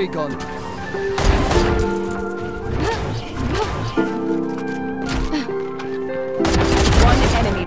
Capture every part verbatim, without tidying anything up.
Enemy gone. One enemy.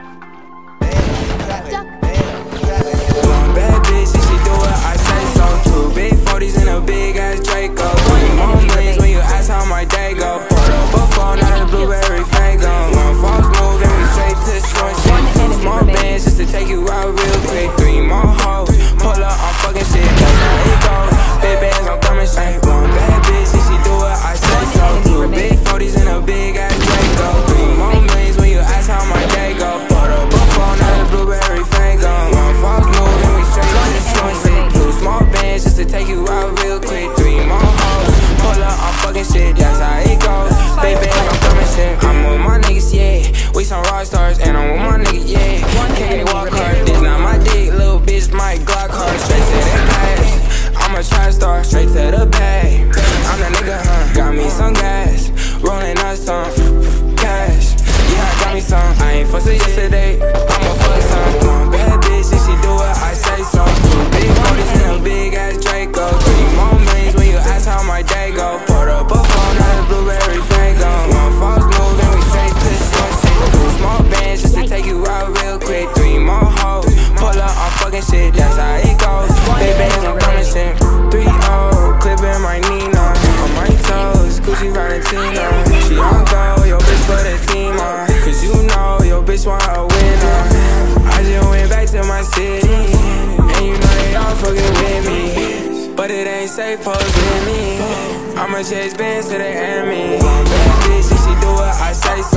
One bad bitch, and she do what I say so. Two big forties and a big ass Draco. Three more millions when you ask how my day go. Poured up a phone, not a blueberry Fago. One false move and we straight to short shit. Two small bands just to take you out real quick. Three more hoes, pull up, I'm fucking shit. That's how it goes. Big bands, I'm coming straight. One bad bitch, and she do what I say so. Two big forties and a big ass Draco. Three more millions when you ask how my day go. Poured up a phone, not a blueberry Fago. One false move and we straight to short shit. Two small bands just to take you out real quick. Three more hoes, pull up, I'm fucking shit. That's how it goes. Big bands, I'm coming shit. I'm with my niggas, yeah. We some rock stars, and I'm with my niggas, yeah. Can't walk hard, this not my dick, little bitch, my Glock hard. Straight to the cash, I'm a trap star, straight to the bag. I'm the nigga, huh? Got me some gas, rolling up some cash. Yeah, I got me some. I ain't fussed it yesterday, I'ma fuck some. One bad bitch, and she do what I say so. Two big forties and a big ass Draco. Three more millions when you ask how my day go. Poured up a phone, not a blueberry Fago. One false move and we straight to short shit. Two small bands just to take you out real quick. Three more hoes, pull up, I'm fucking shit. That's how it goes. Big bands, I'm coming shit. Three oh, clipping my Nina. On my toes, Gucci Valentino. She on go, yo bitch for the team on. Cause you know, yo bitch want a winner. I just went back to my city, and you know they all fucking with me. But it ain't safe, pose with me. I'ma chase bands to the enemy. One bad bitch, and she do what I say so.